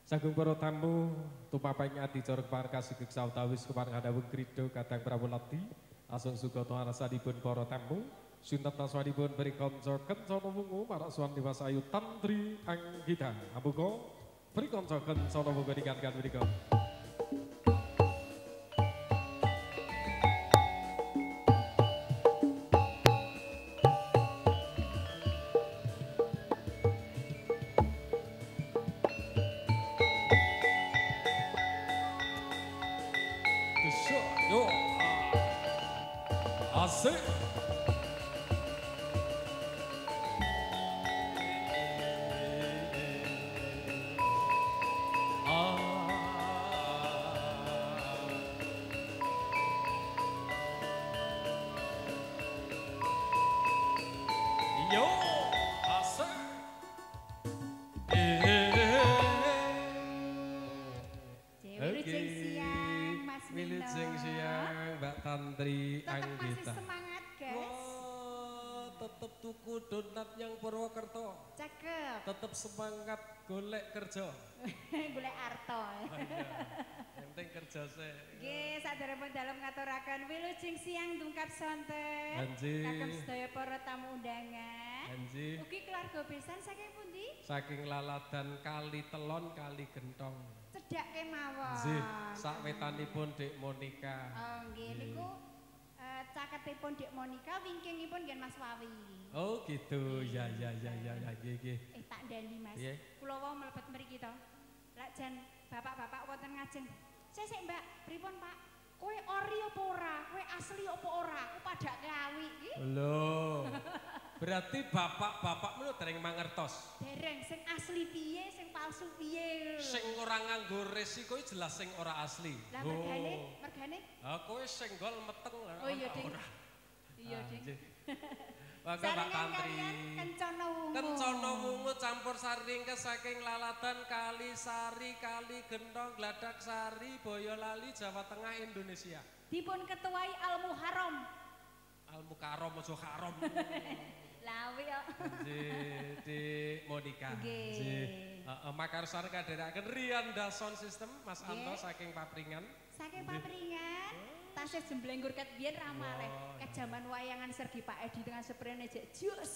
Sagung para tamu tumaping adicara keparkasi keksa utawis keparkadawu krido kadang prawulati asung sugata arasanipun para tamu sinten taswanipun beri kanca kencana wungu marak swan Dimas Ayu Tantri Anggita amuga beri kanca kencana wungu dikankan menika. Yo, asik. Yo, asik. Wilujeng siang Mas Mino. Wilujeng siang Mbak Tantri Anggita. Tetap masih semangat guys. Wah, tetep tuku donat yang Purwokerto. Cakep. Tetep semangat golek kerja. Golek arto. Penting kerja sih. Nggih, saderepun dalem ngaturaken wilujeng siang tungkap sonten. Anji. Kagem sedaya para tamu undangan. Anji. Ugi keluarga besan saking pundi? Saking Laladan Kali Telon Kali Gentong. Cedak kemawon. Nggih, sak wetanipun Dik Monika. Oh nggih niku caketipun Dik Monika, wingkingipun nggih Mas Wawi. Oh gitu, ya nggih. Tak ndali Mas. Iya. Kula wau mlebet mriki to. Lak jan bapak-bapak wonten ngajeng. Sesek Mbak, pripun Pak? Kowe ori apa ora? Kowe asli apa ora? Aku padak kawi iki. Lho. Berarti bapak-bapak menurut dereng mangertos. Dereng sing asli piye, sing palsu piye. Sing ora nganggo resiko jelas sing ora asli. Lah mergane? Ah kowe senggol meteng Oh iya, Ding. Iya, Ding. Maka Mbak Tantri. Kencana wungu. Kencana wungu campur saringkes saking Laladan Kali Sari Kali Gentong Gladak Sari Boyolali Jawa Tengah Indonesia. Dipun ketuai Al Muharram. Al Mukarram aja haram. Lawi kok. Di Monika. Nggih. Makarsar kadheraken Rianda Sound System Mas Anto saking Papringan. Saking Papringan. Tasih jemblenggur ket biyen ramale. Ket jaman wayangan Sergi Pak Edi dengan sprene jek jus.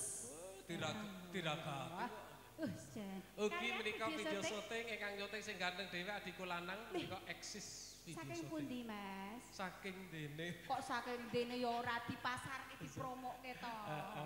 Tiraga. Jan. Ugi menika video syuting ingkang nyuting sing ganteng dhewe adiku lanang menika eksis video saking syuting. pundi Mas? Saking dene. Kok saking dene ya ora dipasarke dipromokke to.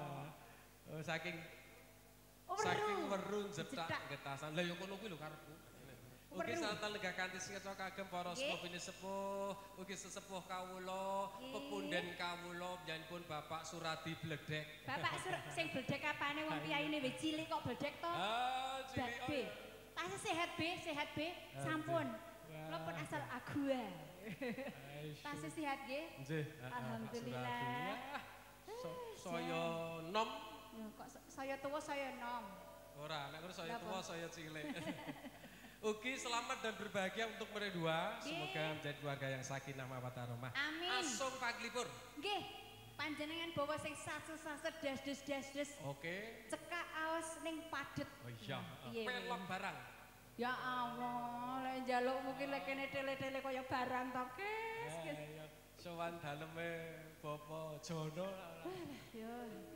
Oh saking Oh, saking weru jetak getasan. Lah ya kono kuwi lho karepku. Ugi santen lenggah kanthi singeca kagem para sepuh sepuh, ugi sesepuh kawula, pepunden kawula nyanipun Bapak Suradi Bledek. Bapak sing bledek apane wong piyaine wis cilik kok bledek to? Cilik. B. Tasih sehat B, sampun. Kula pun asal Agua. Tasih sehat nggih? Nggih. Alhamdulillah. Saya nom. Kok saya tuwa saya nom. Ora, nek saya tua saya cilik. Ugi selamat dan berbahagia untuk mereka dua. Semoga menjadi keluarga yang sakinah mawaddah warahmah. Amin. Asung paglipur. Nggih. Panjenengan bawa sing sasu-sasu das. Oke. Cekak aos ning padet. Oh iya. Pelok barang. Ya Allah, lek njaluk mungkin lek kene tele-tele kaya barang to, Kes. Sowan daleme Bapak Jono. Ya.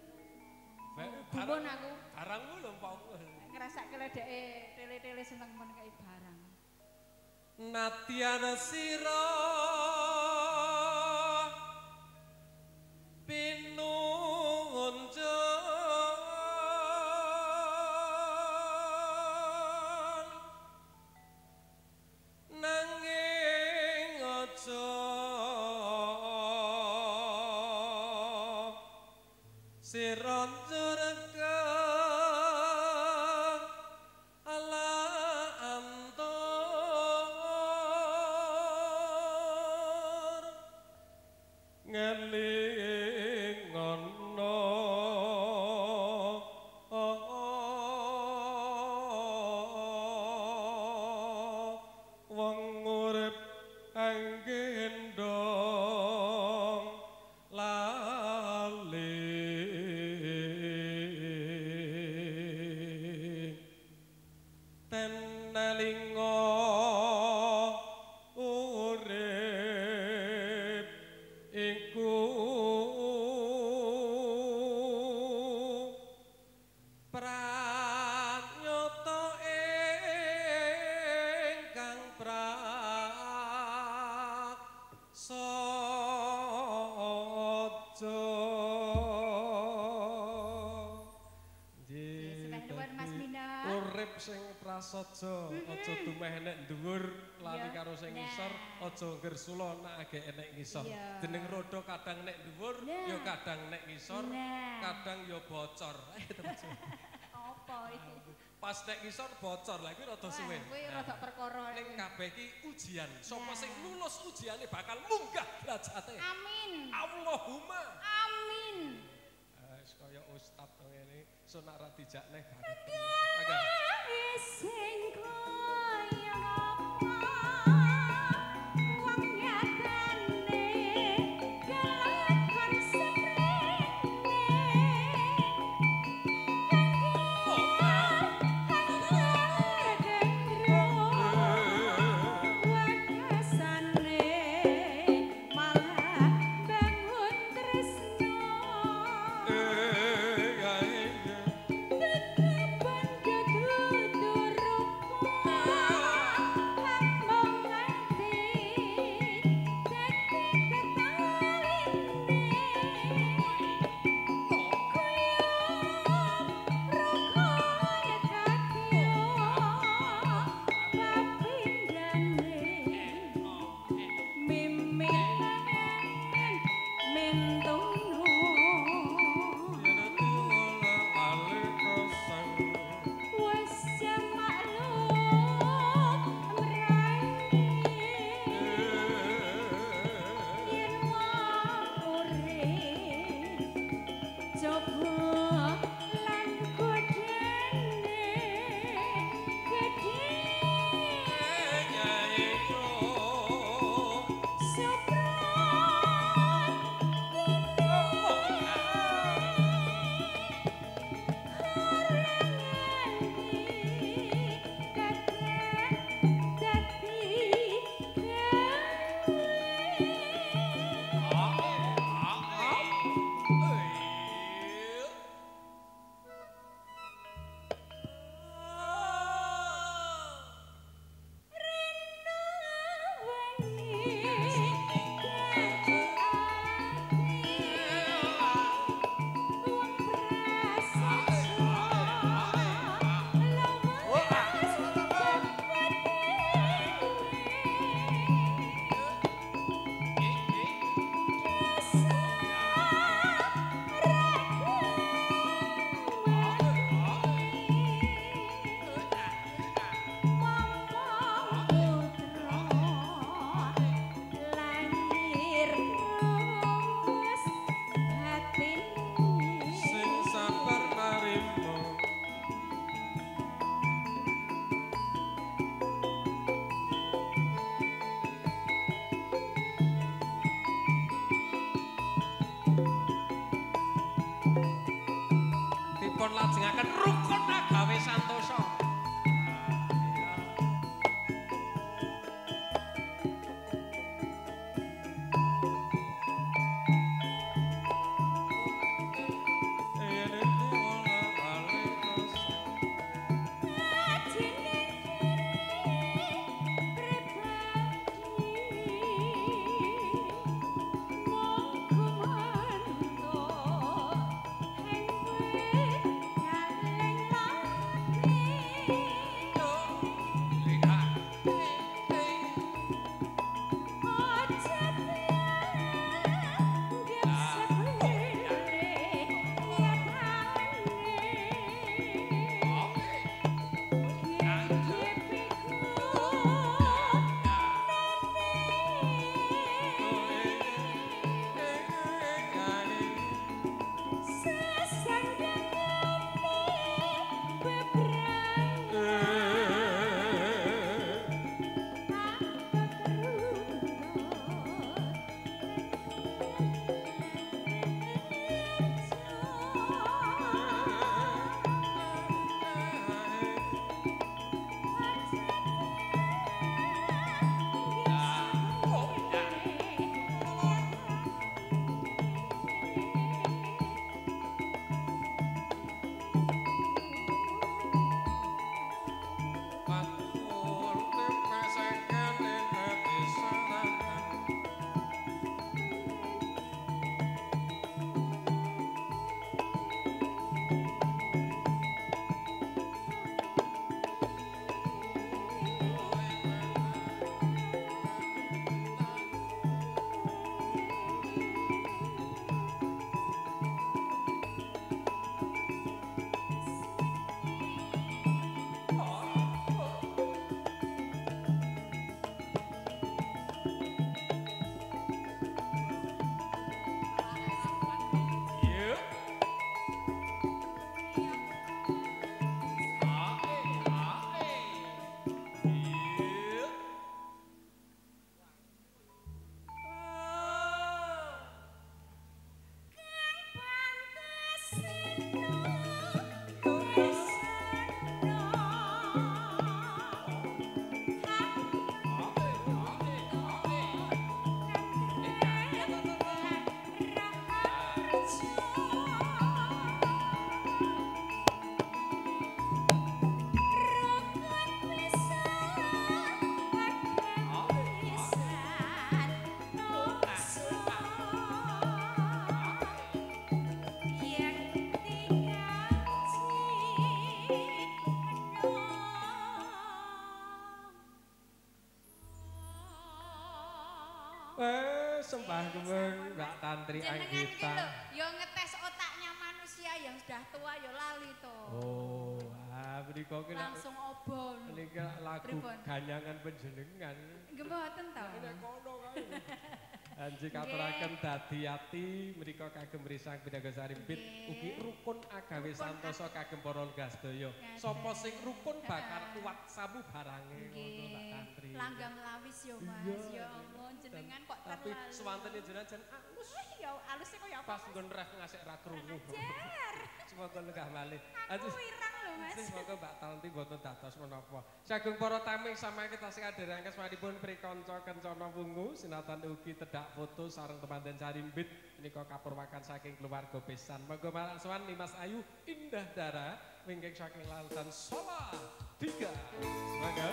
Barang aku. Barangmu lho Pak. Ngrasake ledeke tele-tele seneng men kaya barang. Natyana sira pinunjun nanging aja sira njurga ala antur ngelingono wong urip anggendong lali tenaling lenga urip iku pranyata ingkang prasaja urip sing prasaja aja dumeh nek dhuwur lali karo sing ngisor aja ngersula nek agek enek ngisor jeneng roda kadang nek dhuwur ya kadang nek ngisor kadang ya bocor apa iki pas nek ngisor bocor lha kuwi rada suwe kuwi rada perkara ning kabeh iki ujian sapa sing lulus ujiane bakal munggah derajate amin Allahumma amin wis kaya ustaz ngene sonak ra dijak neh sing kaya wong nyatane kelakon sprene Sembah kemeng Mbak Tantri Anggita. Yo ngetes otaknya manusia yang sudah tua yo lali to. Oh, menika ki langsung obon. Menika lagu ganyangan panjenengan. Nggih mboten to. Nek kono kae. Anji katuraken dadi ati menika kagem risang Pinangga Sarimpit ugi rukun agawe santosa kagem para gasdaya. Sapa sing rukun bakal kuat sabu barange ngono Mbak Tantri. Langgam lawis yo Mas. Ya Allah jenengan kok terlalu. Tapi swantene jenengan jan alus. Ya alusnya kok ya apa? Pas nggon ref ngasih ra krungu. Jar. Semoga lenggah malih. Aku wirang lho Mas. Semoga Mbak Tantri boten dados menapa. Sagung para tamu sami kita sing adherake sampun prikanca kencana wungu sinatan ugi tedak foto sareng temanten Sarimpit menika kapurwakan saking keluarga besan. Monggo marang sowan Mas Ayu Indah Dara wingking saking Lautan Solo 3. Monggo.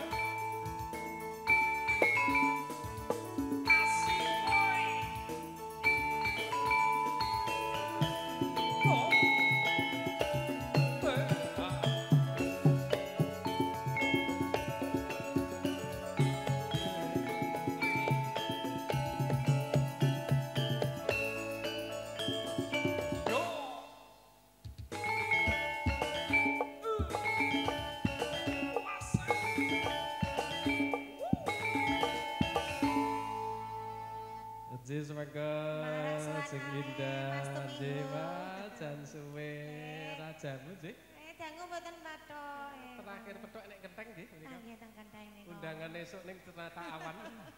Semoga sing indah jiwa jan suwe rajamu nggih. Dangu mboten pathok. Terakhir petuk nek genteng nggih menika. Nggih teng genteng niku. Undangan esuk ning Ternata Awan.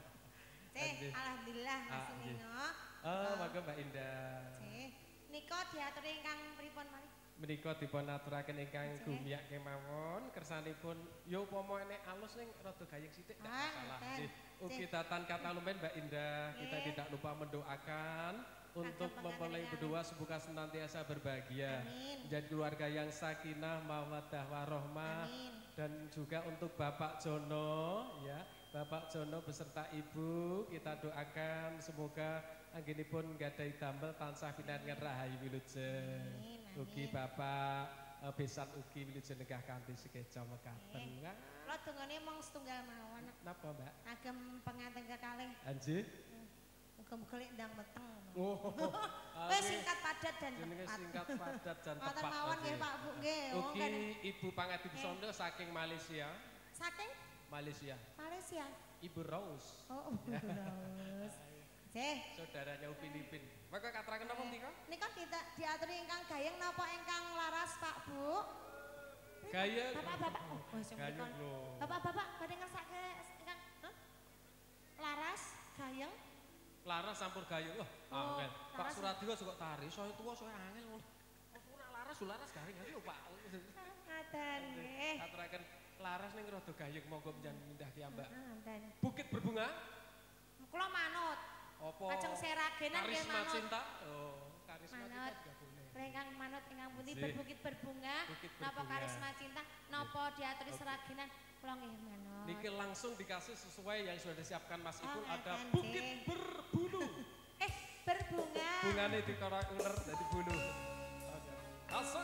Alhamdulillah Mas Nino. Oh, monggo Mbak Indah. Nika diaturi ingkang pripun malih? Menika dipun aturaken ingkang gumiyak kemawon kersanipun ya upama nek alus ning rada gayeng sithik ndak masalah nggih. Ugi datan kata lumen Mbak Indah, kita tidak lupa mendoakan untuk mempelai berdua semoga senantiasa berbahagia. Menjadi keluarga yang sakinah, mawaddah warahmah. Dan juga untuk Bapak Jono ya, Bapak Jono beserta Ibu kita doakan semoga anggenipun gadhahi damel tansah pinangan rahayu wilujeng. Ugi Bapak besan ugi wilujeng negah kanthi sekeca mekaten. Kula dongane mong setunggal mawon. Napa, Mbak? Agem pengantin kekalih. Anjir. Muga-muga lek ndang meteng. Oh. Wis singkat padat dan jenenge tepat. singkat padat dan tepat. Ngoten mawon nggih Pak Bu nggih. Ugi Ibu Pangadi Busondo saking Malaysia. Saking Malaysia. Malaysia. Ibu Rose. Oh, Rose. Saudaranya Filipin. Maka katuraken napa menika? Nika diaturi ingkang gayeng napa ingkang laras Pak Bu? Gayeng. Bapak-bapak. Oh, gayeng lho. Bapak-bapak badhe ngersake ingkang laras gayeng. Laras sampur gayeng. Wah, angel. Pak Suradiwa kok tari, saya tuwa saya angel ngono. Aku nak laras garing lho Pak. Ngaten nggih. Katuraken laras ning rada gayeng monggo panjenengan mindah ki Mbak. Ngaten. Bukit Berbunga. Kula manut. Apa? Kajeng Seragenan nggih manut. Karisma Cinta. Oh, karisma cinta juga boleh. Ingkang manut ingkang pundi berbukit berbunga. Napa karisma cinta, napa diaturi Seragenan kula nggih manut. Niki langsung dikasih sesuai yang sudah disiapkan Mas Ipul ada Bukit Berbulu. Berbunga. Bungane dikorak uler dadi bulu. Asal.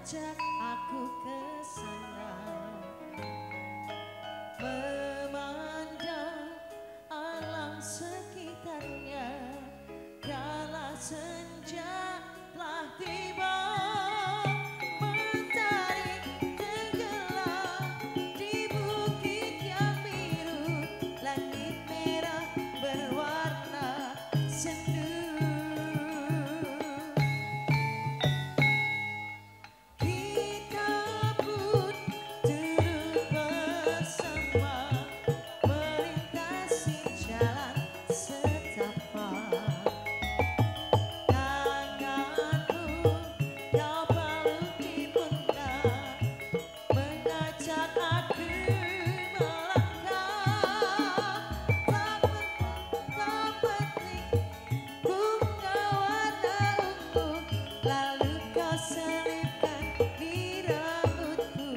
mengajak aku ke sana, memandang alam sekitarnya. Kala senja telah tiba, mentari tenggelam di bukit yang biru, langit merah berwarna sendu. Kita pun turut bersama melintasi jalan setapak. Tanganku kau peluk di pundak, mengajak aku melangkah. Tak petik bunga warna ungu, lalu kau selipkan di rambutku.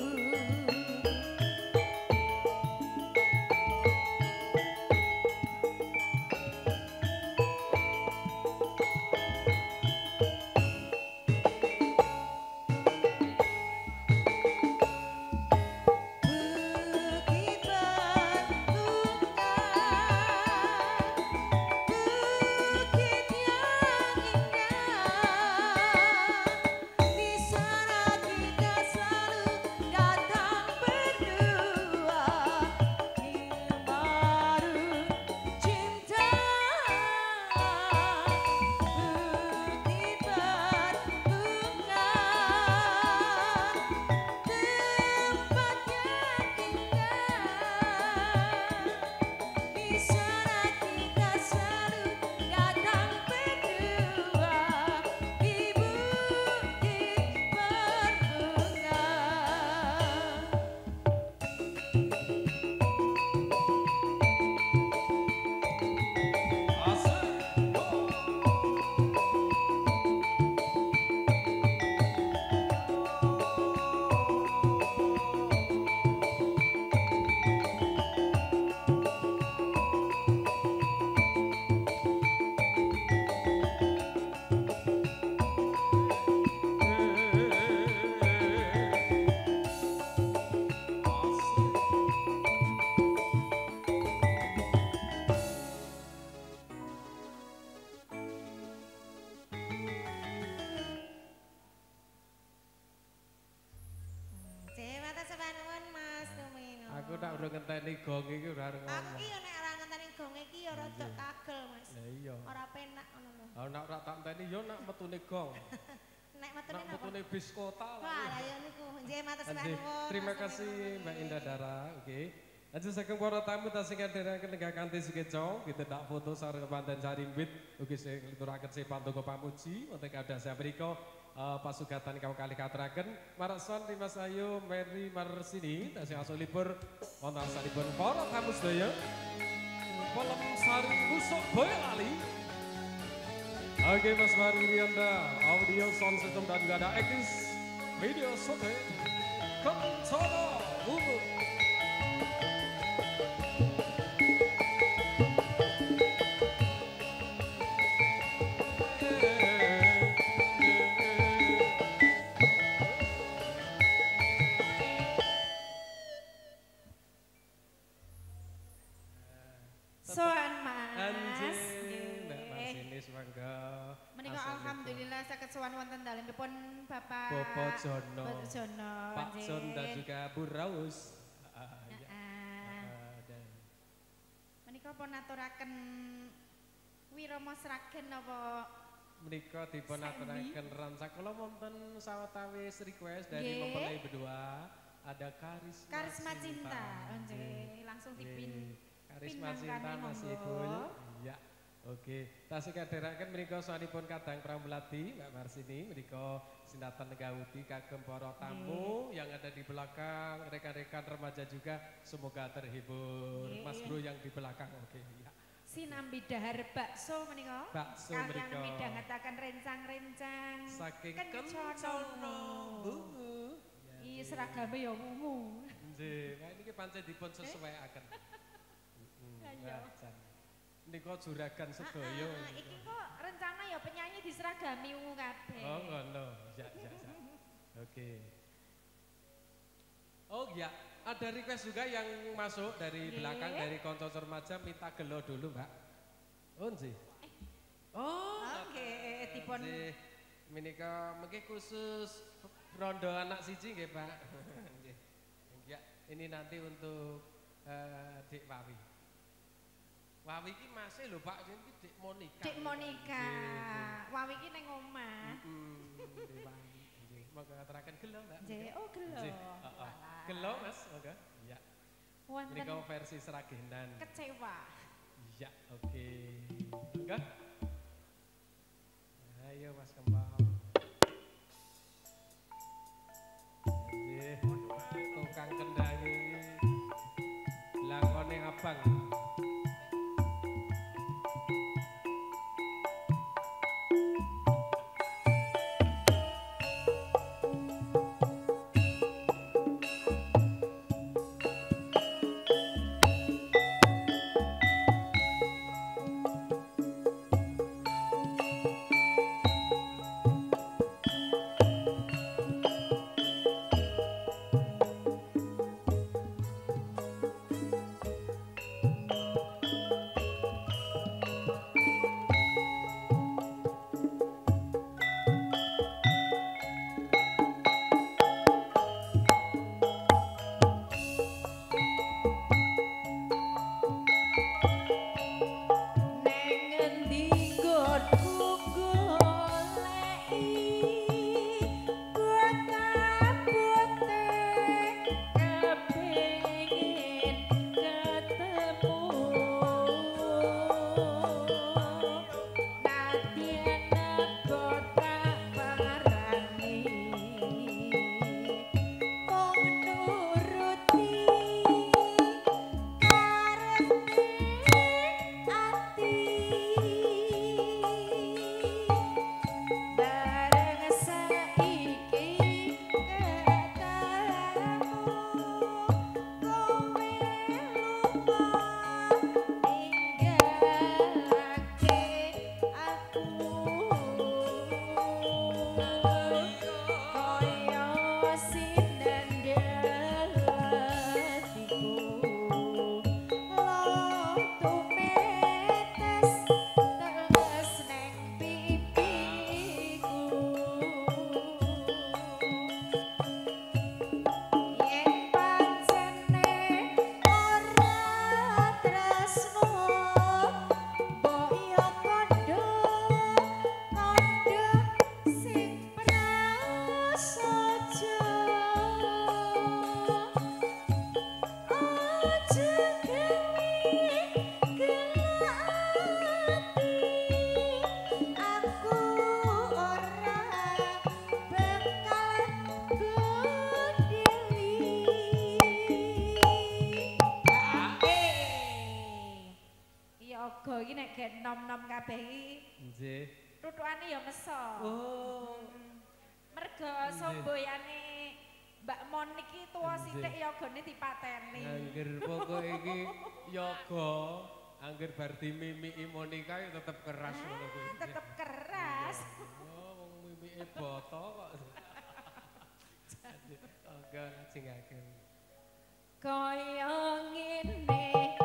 Bukit berbunga, bukit yang indah, di sana kita selalu datang berdua, ingin baru cinta. Bukit berbunga, tempat yang indah, di sana kita selalu datang berdua, di bukit berbunga. Terima kasih banget Mas Tumino. Aku tak udah ngenteni gong iki ora arep Aku ngomong. ki yo nek ora ngenteni gong iki yo rada kagel Mas. Lah iya. Ora penak ngono lho. Aku nak ora tak enteni yo nak metune gong. Nek metune Nak napa? metune bis kota Wah, lah. lah yo niku. Nggih matur Anjir, nuwun. terima Mas kasih Tumino. Mbak Indah Dara, oke. Lanjut saking para tamu tasing kadheraken negah kanthi sukeco, kita tak foto sareng panten sarimbit, ugi sing nglituraken se pantungo pamuji wonten kadasa mriku pasugatan kau kali katuraken marason Dimas Ayu Mary Marsini tasih asul libur wonten asalipun para tamu sedaya. Polem sari kusuk boy lali. Oke Mas Baru Rianda, audio sound system dan gak ada ekis video sote Kencana Bumbu. Soan Mas. Anjing, Mbak Nggih. Marsinis mangga. Menika Asalipun alhamdulillah saged sowan wonten dalemipun Bapak Bopo Jono, Bopo Jono. Pak nggih. Jon dan juga Bu Raus. Ya. Heeh. Dan Menika pun aturaken wirama sragen napa menika dipun aturaken ransak kula wonten sawetawis request dari Nggih. mempelai berdua. Ada karisma, Karisma Cinta. Nggih, Nggih. langsung Nggih. dipin. Karisma pinang Cinta kami, Mas monggo. Ibul. Iya. Oke, tasih kadheraken menika sawanipun Kadang Pramulati Mbak Marsini menika sinatan Negawudi kagem para tamu yang ada di belakang, rekan-rekan remaja juga semoga terhibur. Nggih. Mas Bro yang di belakang. Oke, ya. Sinambi dahar bakso menika. Bakso Kalian menika. midhangetaken rencang-rencang. Saking Kencana. kencana bungu. Iya seragame ya ungu. Nggih, nah niki pancen dipun sesuaiaken. Lah iya. Wah, jan. Nika juragan sedaya. Iki kok rencana ya penyanyi diseragami ungu kabeh. Oh ngono. Ya. Oke. Oke. Oh iya, ada request juga yang masuk dari belakang dari konco remaja minta gelo dulu, Mbak. Oh, nggih. Oh, Oke, dipun menika mungkin khusus rondo anak siji nggih, Pak. Nggih. Ya, ini nanti untuk Dik Wawi. Wawi iki masih lho, Pak, iki Dik Monika. Dik Monika. Wawi iki ning omah. Dik Wawi. Nggih, monggo ngaturaken gelo, Mbak. Nggih, oh gelo. Heeh. Gelo, Mas, monggo. Iya. Wonten Menika versi seragenan. kecewa. Iya, oke. Monggo. Ayo Mas Kembang. Nggih, tukang kendangi lakone abang. nom-nom kabeh iki. Nggih. Tutukane ya meso. Oh. Mergo somboyane Mbak Monik iki tuwa sithik yogane dipateni. Angger pokoke iki yoga, angger bar dimimiki Monika ya tetep keras ngono kuwi. Tetep keras. Oh, wong mimike boto kok. Oke, lajengaken. Kaya ngene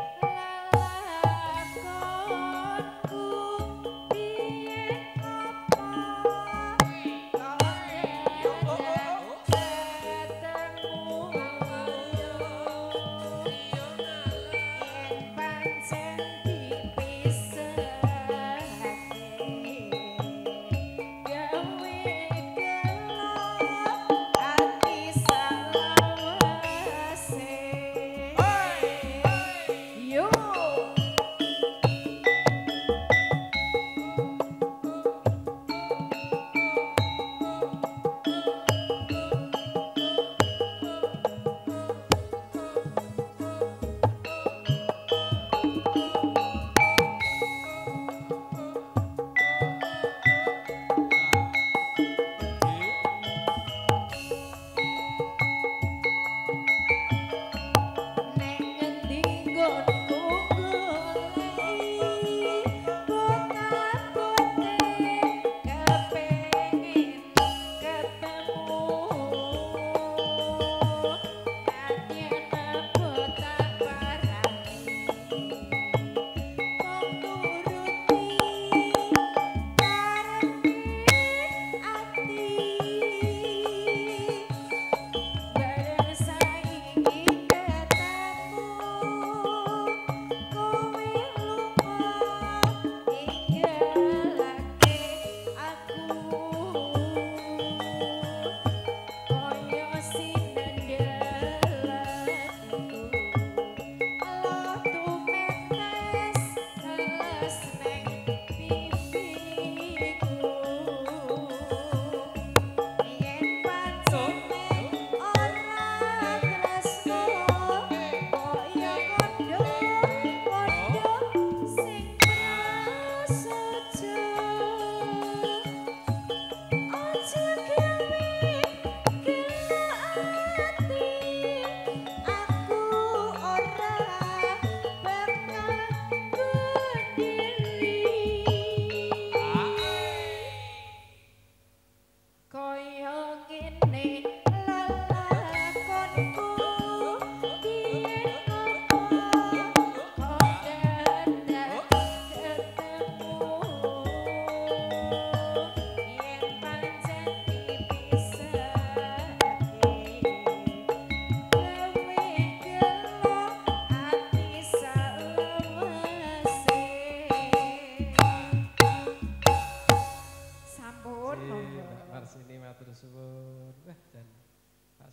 lelakonku piye apa ketemu yen pancen dipisahake gawe gelo ati salawase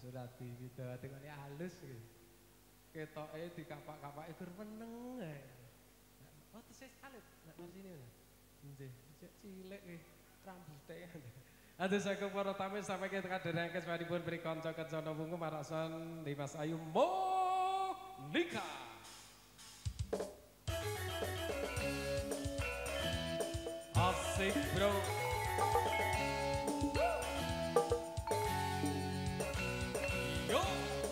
Surati widawati kali halus iki. Ketoke dikapak-kapake gur meneng ae. Oh tesis alit nek marsine. Nggih, cek cilik iki rambuté. Aduh saking para tamu sampai kita kadang kesempatan beri kanca-kanca wungu marasan Dimas Ayu Monika. Asik bro. Yo.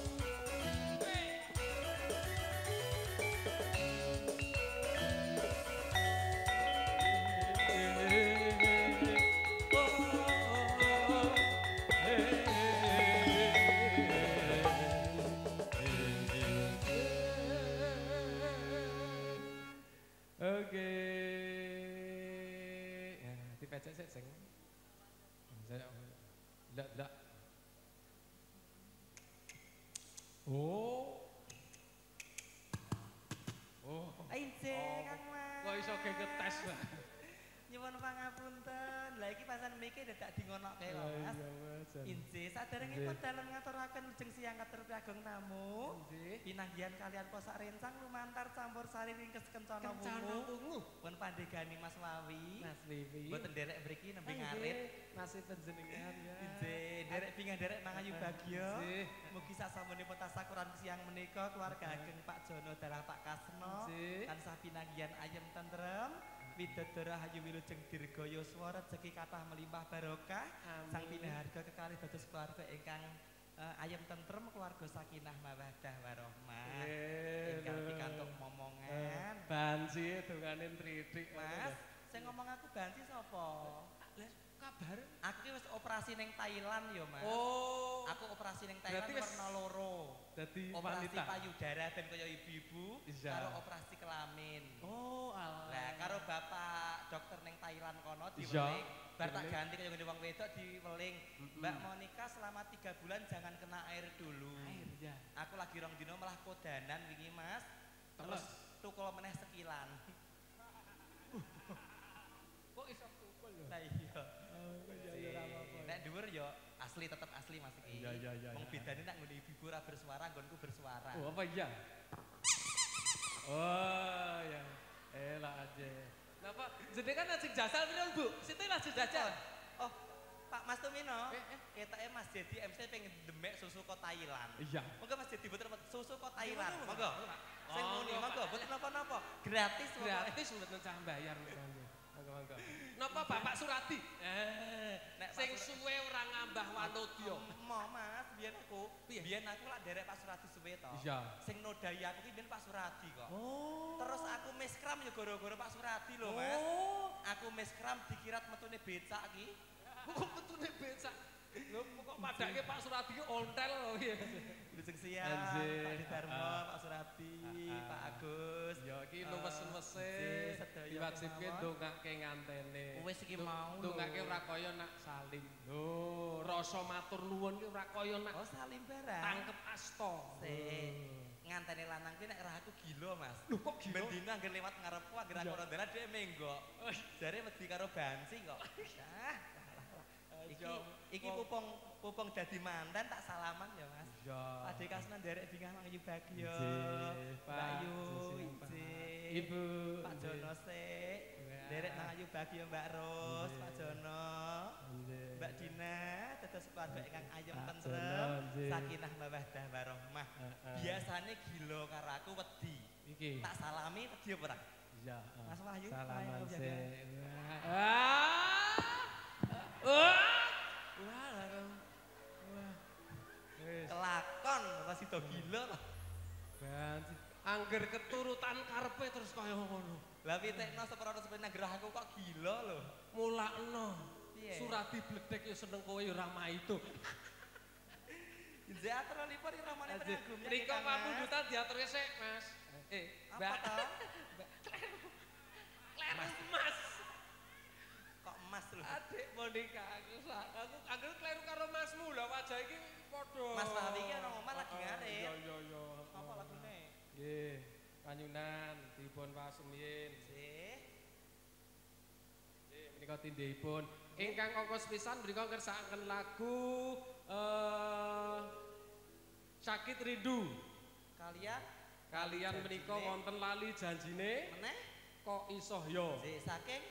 Oke. Ya, dipecek sik sing. Ndak. Oh. Inje Kang Mas. Kok iso ngetes, Mbak? Nyuwun pangapunten. Lah iki pasan miki dadak dingonokke kok Mas. Inje saderengipun dalem ngaturaken lajeng siang katur piagong tamu. Pinanggihan kalian posak rencang lumantar campur sari ringkes kencana wungu. Pun pandegani Mas Wawi. Mas Wiwi. Mboten nderek mriki nembe ngarit. Masih panjenengan ya. Inje nderek bingah nderek mangayu bagya. Mugi sasampunipun tasakuran siang menika keluarga ageng Pak Jono darah Pak Kasno. Tansah pinanggihan ayem tentrem. Widodara hayu wilujeng dirgaya swara rezeki kathah melimpah barokah. Sang pinaharga kekalih dados keluarga ingkang ayem tentrem, keluarga sakinah mawaddah warahmah. Ingkang pikantuk momongan. Bansi dongane tritik. Mas, sing ngomong aku bansi sapa? Kabar aku wis operasi ning Thailand ya Mas. Oh, aku operasi ning Thailand warna loro. Dadi operasi wanita payudara ben kaya ibu-ibu karo operasi kelamin. Oh, alah. Lah karo bapak dokter ning Thailand kono diweling. Bar tak ganti kaya ngene wong wedok diweling. Mbak Monika selama 3 bulan jangan kena air dulu. Air ya. Aku lagi rong dino malah kodanan wingi Mas. Terus tukul meneh sekilan. Kok iso tukul ya? Lah iya. Nek dhuwur yo asli tetep asli Mas iki. Iya. Wong bedane nek ngene ibu ora bersuara, nggonku bersuara. Oh, apa iya? Oh, ya. Elah aja. Napa jenengan ajeng jasal pirang, Bu? Siti lajeng jajal. Oh, Pak Mas Tumino. Ketoke Mas Dedi MC pengen demek susu kok Thailand. Iya. Monggo Mas Dedi boten susu kok Thailand. Monggo. Sing muni monggo boten napa-napa. Gratis Gratis mboten cah bayar monggo. Monggo. Napa Bapak Surati? Nek sing suwe ora ngambah wanodya. Mo Mas, biyen aku lak derek Pak Surati suwe to. Iya. Sing nodai aku ki biyen Pak Surati kok. Oh. Terus aku miskram ya gara-gara Pak Surati lho Mas. Oh. Aku miskram dikirat metune becak ki. Kok metune becak? Lho kok padake Pak Surati ki ontel lho piye. Lujeng siang, Pak Didarmo, Pak Surati, Pak Agus. Ya iki luwes-luwese diwajibke ndongake ngantene. Wis iki mau. Ndongake ora kaya nak salim. Lho, rasa matur nuwun ki ora kaya nak Oh, salim barang. tangkep asta. Ngantene lanang ki nek aku gila, Mas. Lho kok gila? Bendina anggere lewat ngarepku anggere aku ora ndalah dhek menggok. Jare wedi karo bansi kok. Iki pupung dadi mantan tak salaman ya Mas. Iya. Ade kasna nderek bingah mangayu bagya. Pak Yu, Ibu, Pak Jono sik. Nderek mangayu bagya Mbak Ros, Pak Jono. Mbak Dina, dados keluarga ingkang ayem tentrem, sakinah mawaddah warahmah. Biasane gila karo aku wedi. Iki. Tak salami wedi apa ora? Iya. Mas Wahyu, salaman ayo, sik. Wah, larang. Wah. Wis. Kelakon ora sida gila lho. Banci. Angger keturutan karepe terus kaya ngono. Lah pitekno seprono sepene ngrah aku kok gila lho. Mulakno. Piye? Surati bledek ya seneng kowe ya ora maido. Diaturipun ramane penagumnya. Riko pamundutan diaturke sik, Mas. Apa to? Mas. Mas. Kok emas lho. Adik Monika aku angger kleru karo Masmu lho wajah iki padha. Mas Wawi iki ana omah lagi ngarit. Iya. Apa lagune? Nggih, kanyunan dipun pasumiyin. Nggih. Nggih, menika tindhipun. Ingkang ongkos pisan mriku ngersakaken lagu sakit rindu. Kalian menika wonten lali janjine. Meneh Kok iso ya? saking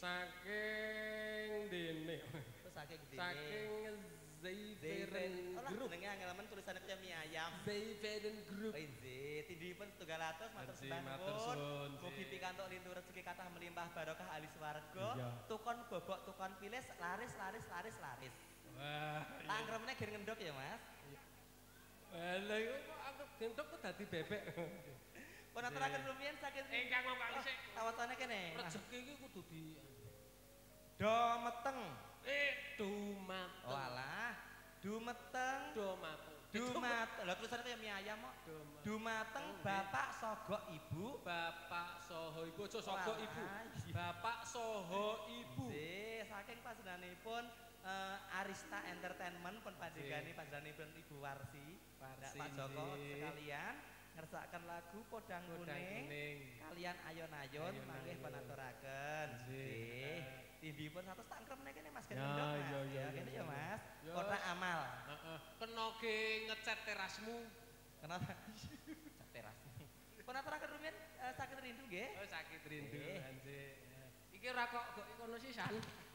dene. saking Saking Zeiveren Group. Group. Jenenge angelamen tulisannya kaya mie ayam. Zeiveren Group. Oh nggih, tindhipun setunggal atus matur Nggih, sembah matur nuwun. suwun, Mugi nggih. pikantuk lintu rezeki kathah melimpah barokah ahli swarga. Iya. Tukon bobok, tukon pilis, laris. Wah. Tangkremne ger ngendok ya, Mas. Lha iku kok aku gentok kok dadi bebek. Pun aturaken rumiyin saking Ingkang mongkak isik. tawatane kene. Rezeki iki kudu di Do meteng. dumateng. Oh alah. Dumeteng. Dumateng. Dumateng. Lah tulisannya kaya mie ayam kok. Dumateng bapak sogok ibu. Bapak soho ibu, aja sogo Walah, ibu. iya. Bapak soho ibu. Nggih, saking panjenenganipun Arista Entertainment pun panjenengani panjenenganipun Ibu Warsi. Warsi, Pak Joko nggih. sekalian ngersakaken lagu Podang Kuning. Kalian ayon-ayon mangih penaturaken. Nggih. Tindhipun 100 tangkrem niki Mas Ya, gendong Mas. iya, iya, Kene iya. ya Mas. Ya. Kotak amal. Heeh. Kena ge ngecat terasmu. Kenapa? Teras. Pun aturaken rumiyin sakit rindu nggih. Oh sakit rindu Nggih. anjir. Iki ora kok ngono sisan.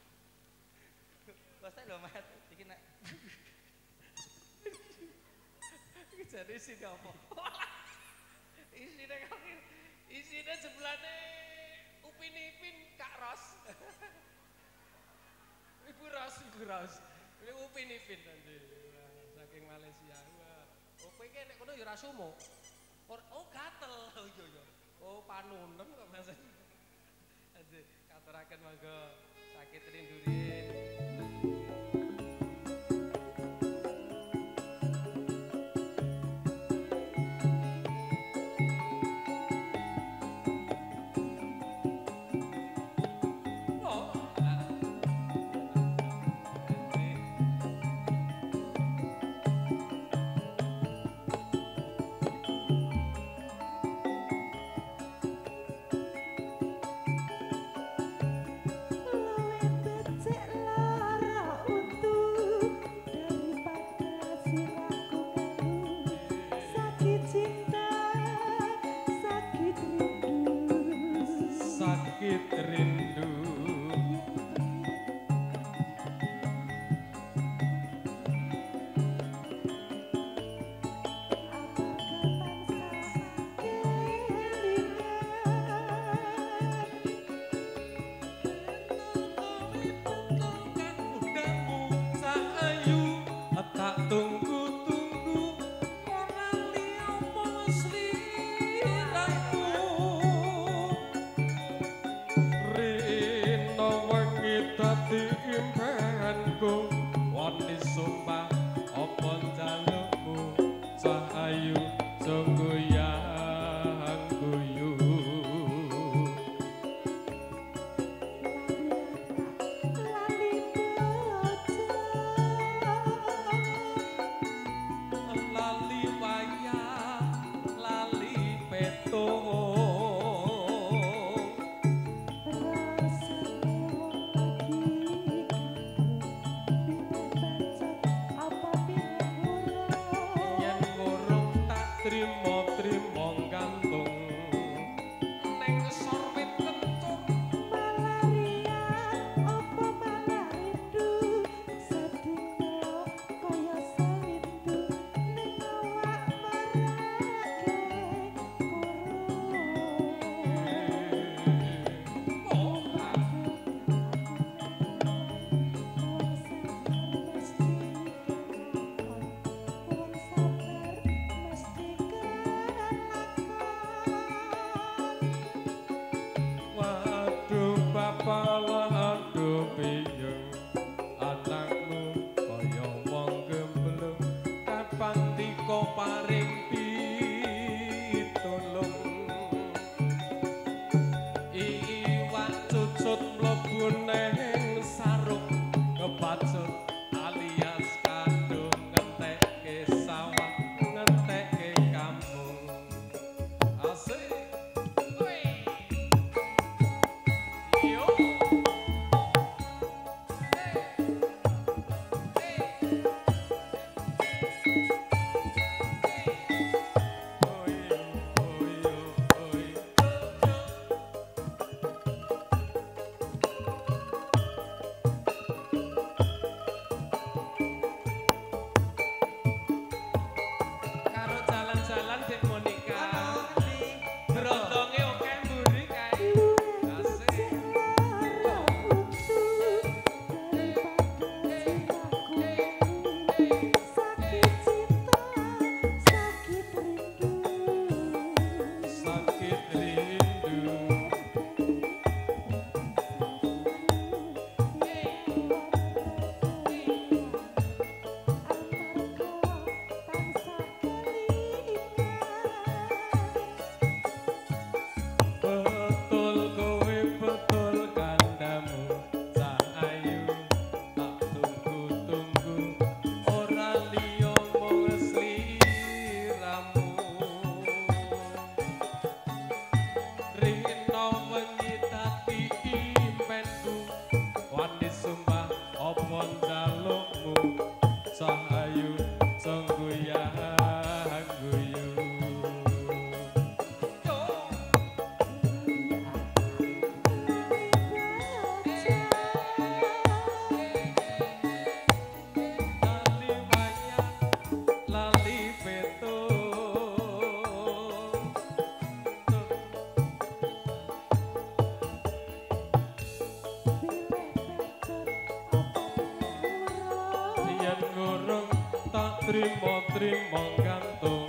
Bos lho Mas, iki nek Iki jane isine apa? Isine kok isine sebelane Upin Ipin Kak Ros. Ibu Ros. Ini Upin Ipin anjir. Wah, saking Malaysia. Wah. Oh kowe iki nek kono ya ora sumo. Oh gatel. Oh iya. Oh panunem kok Mas. Anjir, katuraken monggo sakit rindu rin. Oh. Luwih becik lara utuh daripada sirahku ngeluh. Sakit cinta, sakit rindu. Sakit rindu. Tak tunggu-tunggu orang liya mung sliramu. Rino wengi dadi impenku, wani sumpah apa njalukmu, cahayu jonggoyang guyu. Lali wayah, lali petung. Yen ngurung tak trimo gantung ning ngesor wit kencur. Mesti trimo gantung.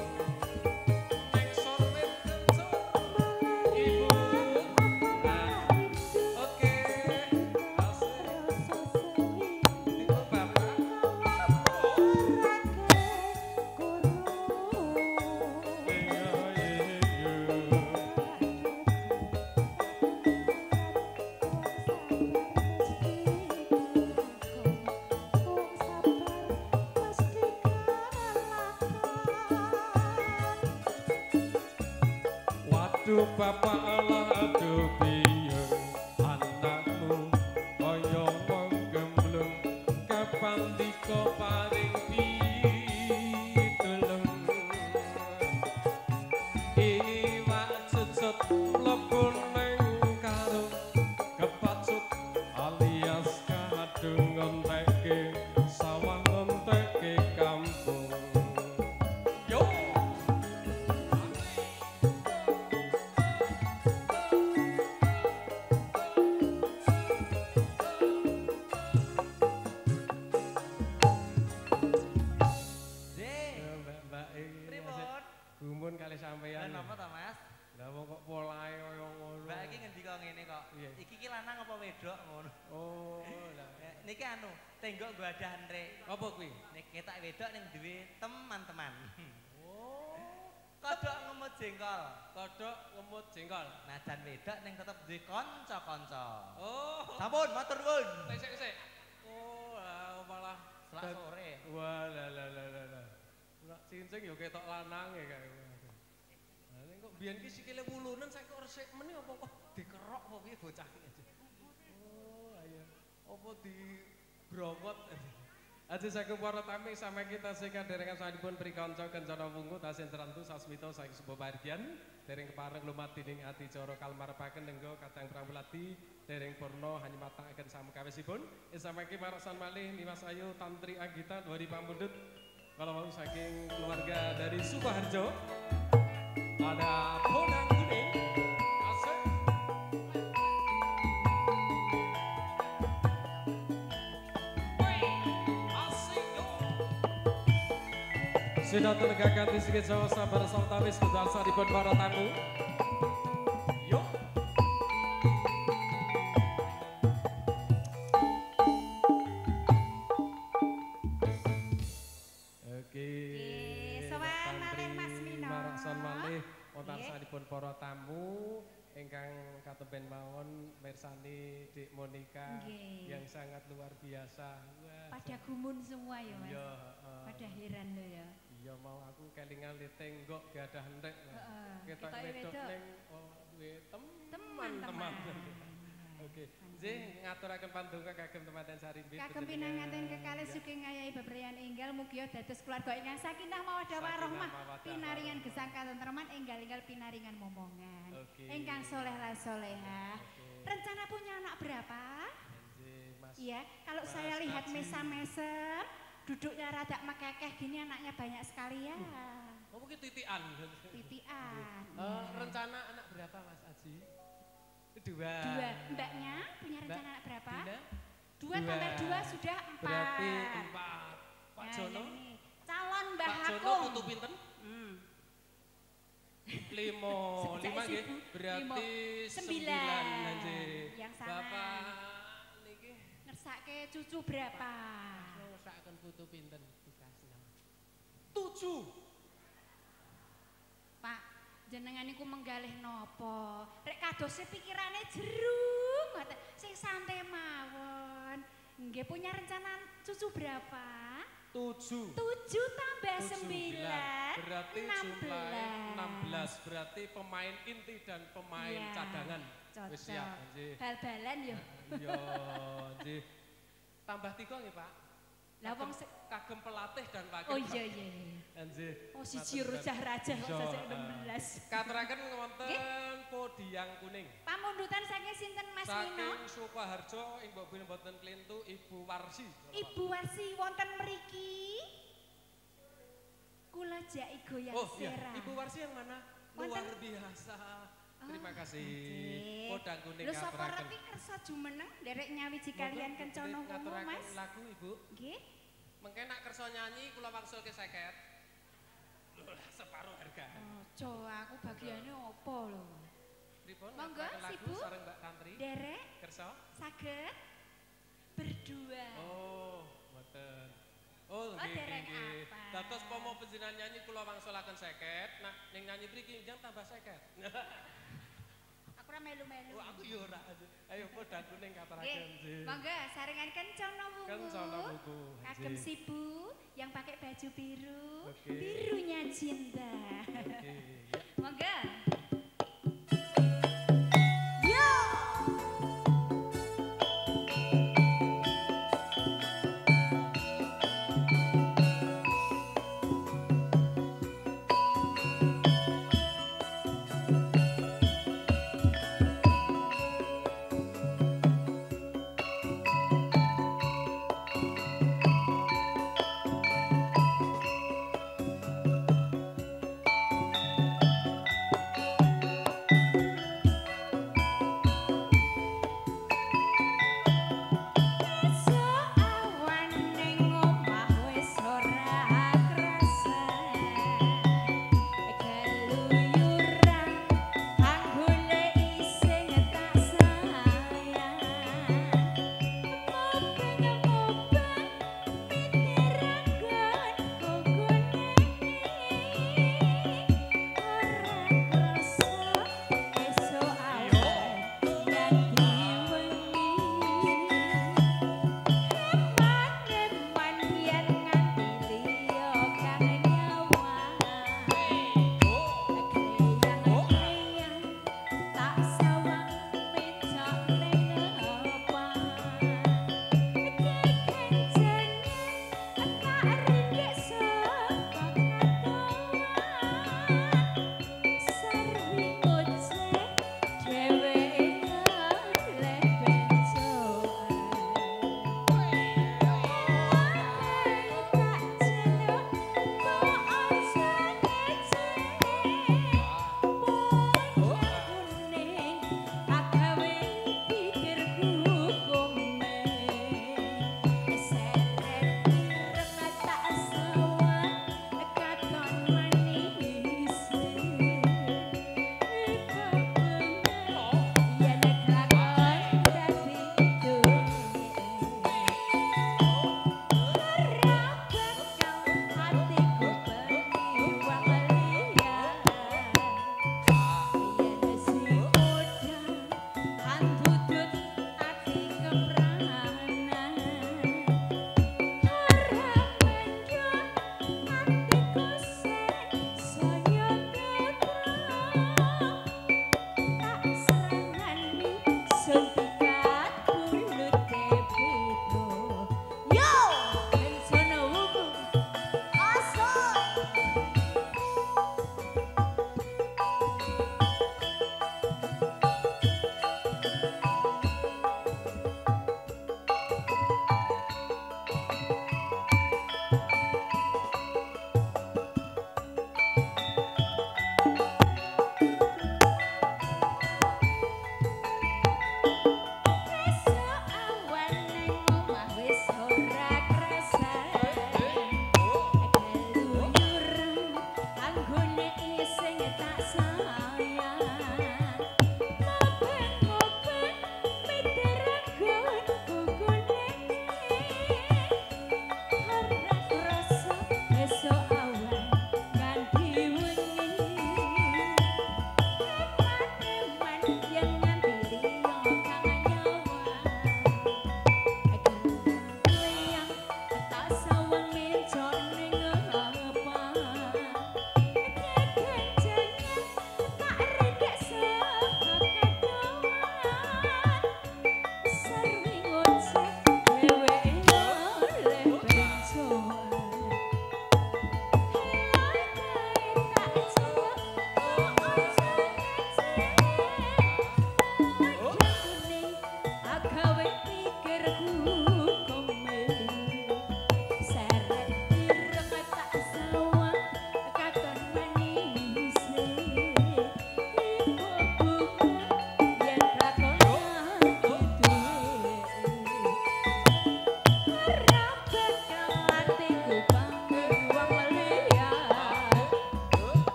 Aduh bapak Allah aduh biyen anakmu kaya wong gemblung kapan dika paring pitulung iwak cucut mlebu ning karung kepacut alias kadung ngentekke sawah ngentekke kampung yo. Gumun kali sampeyan. Lah napa to, Mas? Lah wong kok polahe kaya ngono. Mbak iki ngendika ngene kok. Iki ki lanang apa wedok ngono. Oh, lah. Niki anu, tenggok gua ada Andre. Apa kuwi? Nek ketak wedok ning duwe teman-teman. Oh. Kodok ngemut jengkol. Kodok ngemut jengkol. Najan wedok ning tetep duwe kanca-kanca. Oh. Sampun, matur nuwun. Sik. Oh, lah malah Selak sore. Wah, lah. Nak cincing yo ketok lanange kae. Lah ning kok biyen ki sikile wulunen saiki kok resik meneh apa kok dikerok apa piye bocah iki aja. Oh, ayo. Apa di brongkot. Aja saking para tamu sampe kita sing derengan sanipun prikanca kencana wungu tasen terantu sasmita saking sebuah bagian dereng kepareng lumat dening adicara kalmarepaken nenggo kadang pramulati dereng purna hanyimataken samekawesipun samangke maraksan malih Nimas Ayu Tantri Anggita Dwari Pamundhut kalau mau saking keluarga dari Sukoharjo ada Bonang Kuning asik sudah tenegakan di segi Jawa sabar saltawis kudal saripun para tamu yuk sowan malih Mas Mino. Maraksan malih wonten sanipun para tamu ingkang katemben mawon mirsani Dik Monika yang sangat luar biasa. Wah, pada gumun semua ya Mas. Iya, pada heran lho ya. Iya mau aku kelingan li tenggok gadah entek. Ketok wedok ning duwe teman-teman. Oke. Nggih ngaturaken pandonga kagem teman-teman sarimbit. Kagem pinanganten kekalih sugeng ngayahi bebrayan enggal mugi dados keluarga ingkang sakinah mawaddah warahmah pinaringan gesang katentreman enggal-enggal pinaringan momongan. Ingkang soleh lan solehah. Rencana punya anak berapa? Iya, kalau saya lihat mesam-mesem duduknya rada mekekeh gini anaknya banyak sekali ya. Oh mungkin titian. Titian. Rencana anak berapa Mas Aji? Dua. Mbaknya punya rencana anak berapa? Dua tambah dua sudah 4. Berarti 4. Pak Jono? Calon Mbah Hakung. Pak Jono putu pinten? 5 nggih. Berarti 9 nggih. Yang sama. Bapak niki ngersake cucu berapa? Ngersaken putu pinten? 7. Pak, jenengan niku menggalih nopo? Rek kadose pikirane jerung, sing santai mawon. Nggih punya rencana cucu berapa? 7 tambah 9 berarti jumlahnya 16 berarti pemain inti dan pemain cadangan wis siap nggih. Bal-balan yo. Iya nggih. Tambah 3 nggih Pak. Lah wong kagem pelatih dan wakil. Oh iya. Nggih. Oh siji rojah-rajah kok sesek 16. Katuraken wonten Podiang Kuning. Pamundutan saking sinten Mas Mino? Saking Sukoharjo ing mboten klintu Ibu Warsi. Ibu Warsi wonten mriki. Kula jaki goyang sera. Ibu Warsi yang mana? Luar biasa. Terima kasih. Podang Kuning katuraken. Lho sapa repi kersa jumeneng nderek nyawiji kalian kencana wungu Mas? Lagu Ibu. Nggih. Mengke nak kersa nyanyi kula wangsulke 50. Lho lah separuh harga. Coba aku bagiannya opo lho. Pripun? Monggo lagu Sibu. sareng Mbak Tantri. Derek Kersa? saged berdua. Oh, mboten. Oh, nggih derek nggih. apa? Dados pomo panjenengan nyanyi kula wangsulaken 50. Nah, ning nyanyi mriki njang tambah 50. Aku ora melu-melu. Oh, aku yo ora. Ayo padha kuning katuraken Nggih, nggih. monggo sarengan kencana wungu. Kencana wungu, Kagem nggih. Sibu yang pakai baju biru. Oke. Birunya cinta. Oke, ya. Monggo.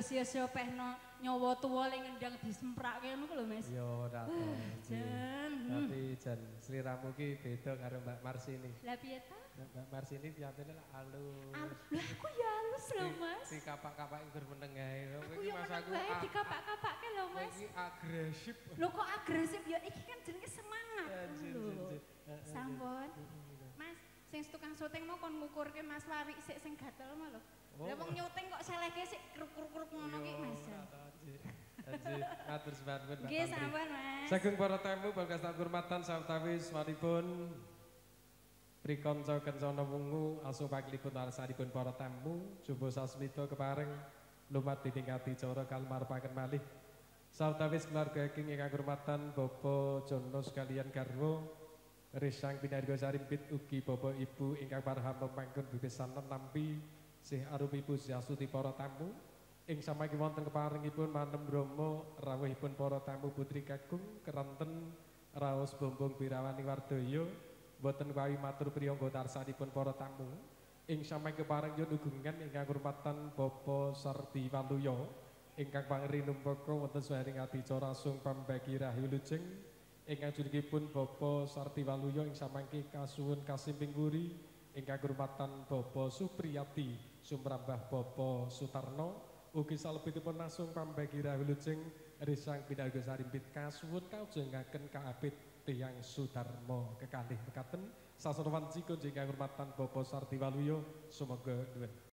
sia-sia pehno nyawa tuwa ling ngendang disemprakke ngono ku lho Mas. Yo ora to. Jan. Tapi jan sliramu ki beda karo Mbak Marsini. Lah piye ta? Mbak Marsini piantene lak halus. Lah aku ya halus lho Mas. Si kapak-kapak nggur meneng ae. Aku yo meneng bae dikapak-kapakke lho Mas. Iki agresif. Lho kok agresif ya iki kan jenenge semangat. Sampun. Mas, sing tukang syuting mau kon ngukurke Mas Wawi sik sing gatel mah lho. Lah wong nyuting kok selehke sik kruk-kruk ngono ki Mas. Anjir, matur suwun Mbak. Nggih sampun Mas. Saking para tamu bagasi kehormatan sawetawis wanipun prikanca kencana wungu asung pakilipun arsanipun para tamu jumbo sasmita kepareng lumat ditingkati cara kalmarpaken malih sawetawis keluarga ingkang kehormatan Bapak Jono sekalian garwa Risang Pinarga Sarimpit ugi Bapak Ibu ingkang paraham mangkon bebesanan nampi sih arupi Ibu Siasuti para tamu ing samangke wonten keparengipun manem Bromo rawuhipun para tamu putri kakung keranten raos bombong birawani wardaya boten kawi matur priyangga tarsanipun para tamu ing samangke keparengipun ugungan ingkang kurmatan Bapak Sardi Waluya ingkang pangri numpaka wonten saring adicara asung pambagi rahayu lujeng ingkang jurigipun Bapak Sardi Waluya ing samangke kasuwun kasimping wuri ingkang kurmatan Bapak Supriyati sumrambah Bapak Sutarno ugi salebetipun asung pambagi rahayu lujeng Risang Pinarga Sarimpit kasuwun kaujengaken kaabit Tiyang Sudarmo kekalih mekaten sasana wanci kunjing kehormatan Bapak Sardi Waluya sumangga nuwun.